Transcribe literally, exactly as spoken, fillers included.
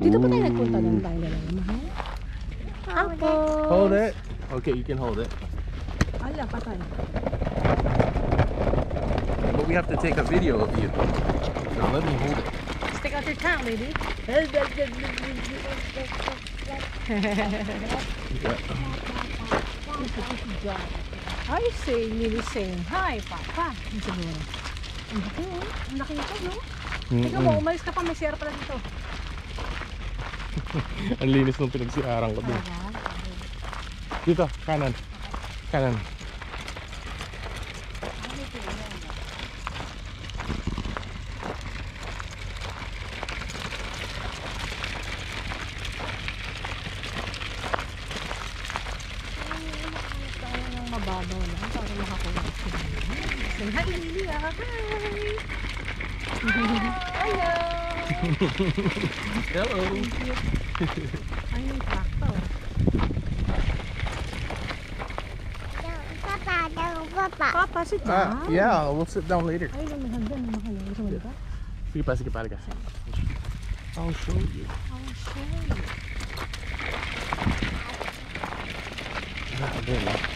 Dito pa tayo nagpunta ng tayo dalawa, mahal? Ako. Hold it. Okay, you can hold it. Ala, patay. But we have to take a video of you. So let me hold it. Stick out your tongue, baby. I say, Lily saying, hi, Papa. Ang siguro. Ang laki, oh. Ang laki ito, no? Tingnan mo, umalis ka pa, may siyara pala dito. Ang linis nung pinagsiarang ko dun. Dito, kanan. Kanan. Mababaw lang para makakuha sila. Say hi, Lily. Hi! Hello! Hello! Ay, yung tractor. Papa, daw, Papa. Papa, sit down. Uh, yeah, we'll sit down later. Ay, lumihan doon. Mahal. Gusto mo dito? Sige pa, sige pa, sige. I'll show you. I'll show you. Ah, there,